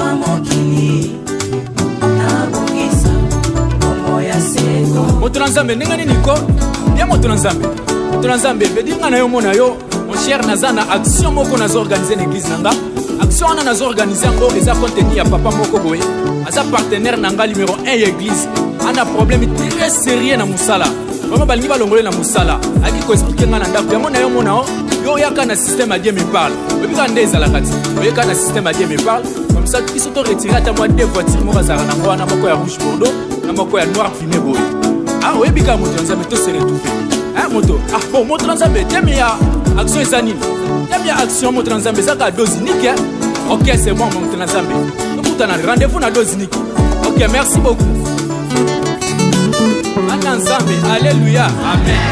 Motonanzambe nengani niko bien motonanzambe veut nga na yo mona yo mon cher nazana action moko nazo organiser l'église nanga action wana nazo organiser ngo eza contenu ya papa moko boye aza partenaire nanga numéro 1 ya église ana problème très sérieux na musala vraiment balingi balongole na musala aki ko expliquer nga na ndako yango na yo mona yo yaka na système à Dieu me parle obika ndeza la kati oyeka na système à Dieu me parle comme ça qui sont retiré à moi deux voitures moko za na ngwana moko ya rouge bordeaux na moko ya noir fumé boye. Ah oui, bika moto nzambe to se retrouver. Hein moto. Ah bon moto nzambe teme ya action ezanini. Teme ya action moto nzambe zaka dose unique. OK, c'est bon moto nzambe. Donc tu as rendez-vous na dose unique. OK, merci beaucoup. Ata nzambe, alléluia. Amen.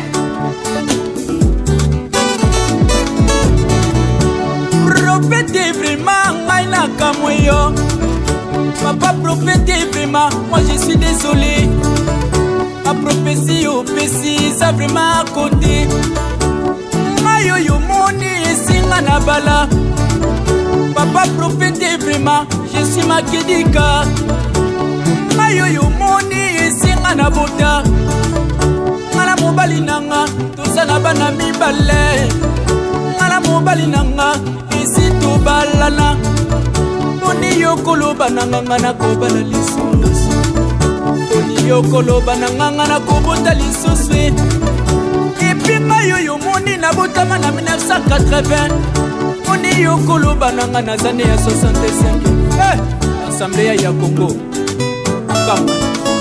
Prophète vraiment maina kamoyo. Papa prophète vraiment, moi je suis désolé. Ma prophétie au Pessi, ça vraiment à côté. Mayo yo moni et singa na bala. Papa prophète vraiment, je suis ma kedika. Mayo yo moni et singa na bota. Mala mobali nanga, toza na bana mibale. Mala mobali nanga, isi to balana. Moni yo koloba nanga na kobala lisusu. Moni yo koloba nanga na kobota lisusu. Epi mayo yo moni na botama na 1980. Moni yo koloba nanga na zane ya 65. Assemblée ya Congo. Kama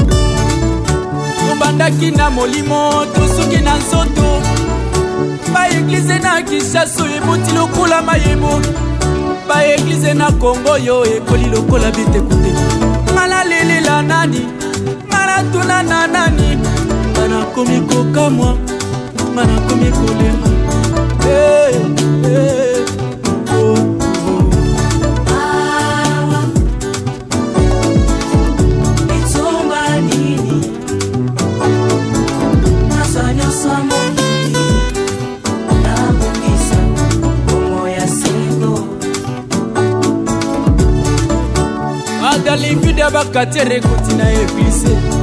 tobandaki na molimo tosuki na nzoto. Ba église na Kinshasa eboti lokola mayemo. Ba église na Congo yo ekoli lokola bitekute. Mala lele la nani, mala tuna na nani. Mana komi koka mwa, mana komi kolema. Oh. Itomba nini, nasanya samoni. Dans les vies de Bakatere continue à épicer.